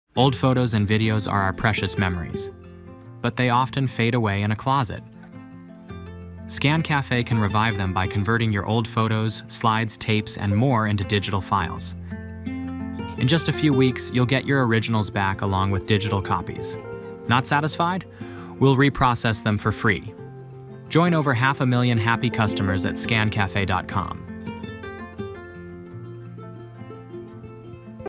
Old photos and videos are our precious memories, but they often fade away in a closet. ScanCafe can revive them by converting your old photos, slides, tapes, and more into digital files. In just a few weeks, you'll get your originals back along with digital copies. Not satisfied? We'll reprocess them for free. Join over 500,000 happy customers at ScanCafe.com.